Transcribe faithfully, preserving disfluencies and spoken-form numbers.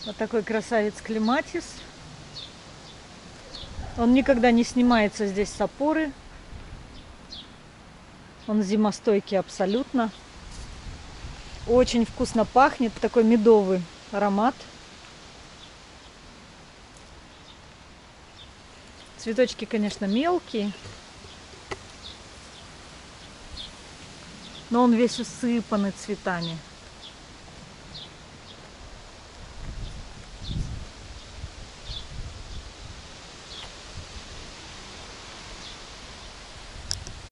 Вот такой красавец клематис. Он никогда не снимается здесь с опоры. Он зимостойкий абсолютно. Очень вкусно пахнет, такой медовый аромат. Цветочки, конечно, мелкие, но он весь усыпанный цветами.